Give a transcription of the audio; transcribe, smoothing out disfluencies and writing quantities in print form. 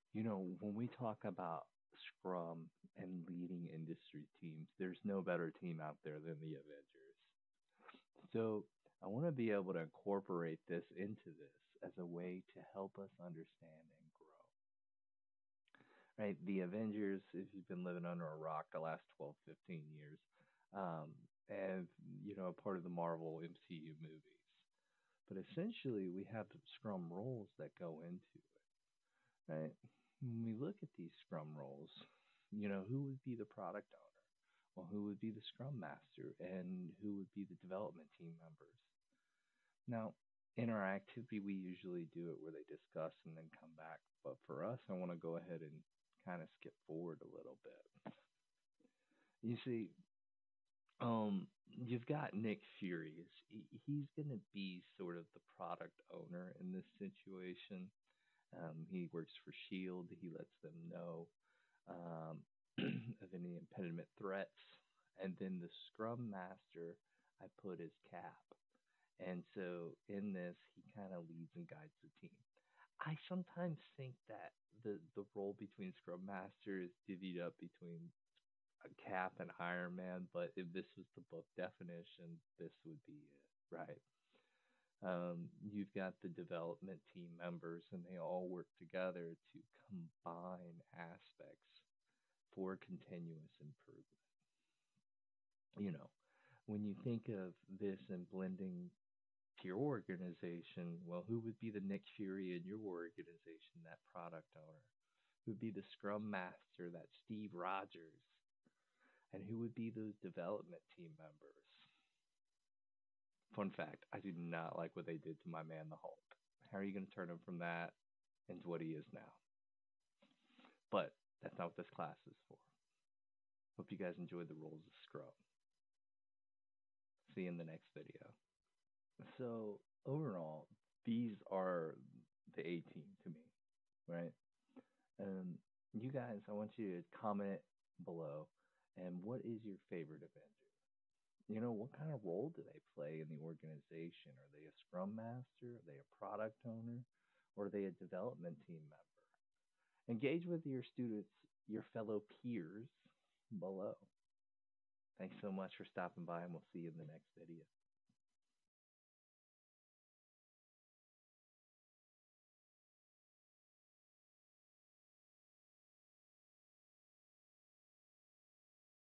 When we talk about Scrum and leading industry teams, there's no better team out there than the Avengers. So I want to be able to incorporate this into this as a way to help us understand and grow. Right? The Avengers, if you've been living under a rock the last 12, 15 years, um, and, part of the Marvel MCU movies. But essentially, we have Scrum roles that go into it, right? When we look at these Scrum roles, who would be the product owner? Well, who would be the Scrum Master? And who would be the development team members? Now, in our activity, we usually do it where they discuss and then come back. But for us, I want to go ahead and kind of skip forward a little bit. You see, you've got Nick Furious. He's going to be sort of the product owner in this situation. He works for Shield. He lets them know um, of any impediment threats, and then the Scrum Master I put as Cap. And so in this, he kind of leads and guides the team. I sometimes think that the role between Scrum Master is divvied up between a Cap and Iron Man, but if this was the book definition, this would be it, right? You've got the development team members, and they all work together to combine aspects for continuous improvement. You know, when you think of this and blending to your organization, well, who would be the Nick Fury in your organization, that product owner? Who would be the Scrum Master, that Steve Rogers? And who would be those development team members? Fun fact, I do not like what they did to my man, the Hulk. How are you going to turn him from that into what he is now? But that's not what this class is for. Hope you guys enjoyed the rules of Scrum. See you in the next video. So, overall, these are the A team to me, right? You guys, I want you to comment below. And what is your favorite Avenger? What kind of role do they play in the organization? Are they a Scrum Master? Are they a product owner? Or are they a development team member? Engage with your students, your fellow peers below. Thanks so much for stopping by, and we'll see you in the next video.